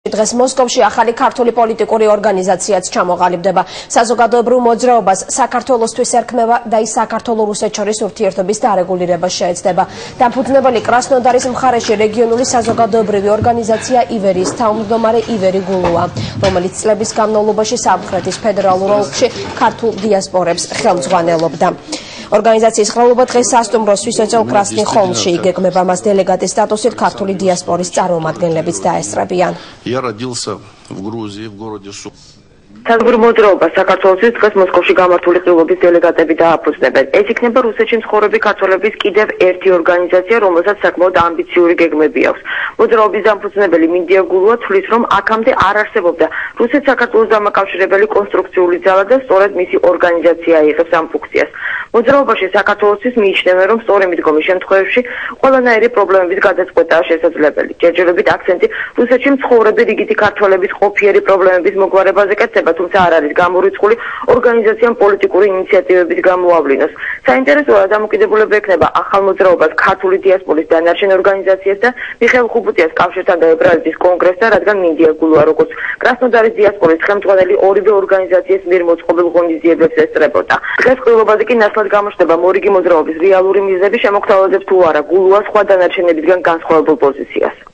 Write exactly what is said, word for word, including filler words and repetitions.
დღეს მოსკოვში ახალი ქართული პოლიტიკური ორგანიზაციაც ჩამოყალიბდება. საზოგადოებრივ მოძრაობას საქართველოსთვის ერქმევა და ის საქართველო-რუსეთ შორის ურთიერთობის დარეგულირება შეეცდება. დამფუძნებელი კრასნოდარის მხარეში რეგიონული საზოგადოებრივი ორგანიზაცია ივერიის თავმჯდომარე ივერი გულუა, რომელიც წლების განმავლობაში სამხრეთის ფედერალურ ოლქში ქართულ დიასპორებს ხელმძღვანელობდა. ორგანიზაციის ხელობა დღეს სასტუმროს ეწევა კრასნი ხოლმში, იგეგმება მას დელეგატის სტატუსით ქართული დიასპორის წარმომადგენლებიც დაესწრებიან. Я родился в Грузии, в городе Су. საზოგადოებრივ მოძრაობას საქართველოსთვის დღეს მოსკოვში გამართული ყრილობის დელეგატები დააფუძნებენ. ეს იქნება რუსეთში მცხოვრები ქართველების კიდევ ერთი ორგანიზაცია, რომელსაც საკმაოდ ამბიციური გეგმები აქვს. მოძრაობის დამფუძნებელი მინდია გულუა თვლის, რომ აქამდე არ არსებობდა რუსეთ-საქართველოს დამაკავშირებელი კონსტრუქციული ძალა და სწორედ მისი ორგანიზაცია იღებს ამ ფუნქციას. მოძრაობაში საქართველოსთვის მიიჩნევენ, რომ სწორი მიდგომის შემთხვევებში ყველანაირი პრობლემების გადაწყვეტაა შესაძლებელი. ჯერჯერობით აქცენტი რუსეთში მცხოვრები რიგითი ქართველების ყოფიერი პრობლემების მოგვარებაზე კეთდება, თუმცა არ არის გამორიცხული ორგანიზაციამ პოლიტიკური ინიციატივების გამოავლინოს. საინტერესოა, დამოკიდებულება ექნება ახალ მოძრაობას ქართული დიასპორის დანარჩენ ორგანიზაციასთან, მიხეილ ხუბუტიას კავშირთან და ებრაელეთის კონგრესთან, რადგან მინდია გულუა, როგორც კრასნოდარის დიასპორის ხელმძღვანელი ორივე ორგანიზაციის მიერ მოწყობილ ღონისძიებებს ესწრებოდა. დღეს ყრილობაზე კი ნათლად გამოჩნდება მორიგი მოძრაობის რეალური მიზნები, შემოგთავაზებს თუ არა გულუა სხვა დანარჩენებისგან განსხვავებულ პოზიციას.